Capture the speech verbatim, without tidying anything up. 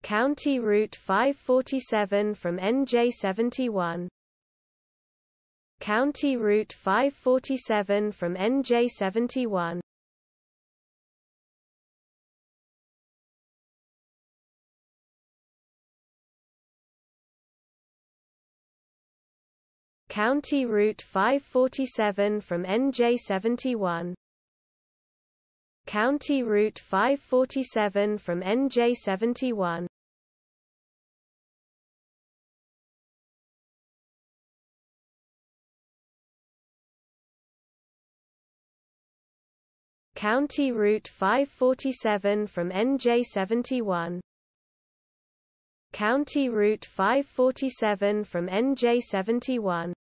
County Route five forty-seven from N J seventy-one. County Route five forty-seven from N J seventy-one. County Route five forty-seven from N J seventy-one. County Route five forty-seven from N J seventy-one. County Route five forty-seven from N J seventy-one. County Route five forty-seven from N J seventy-one.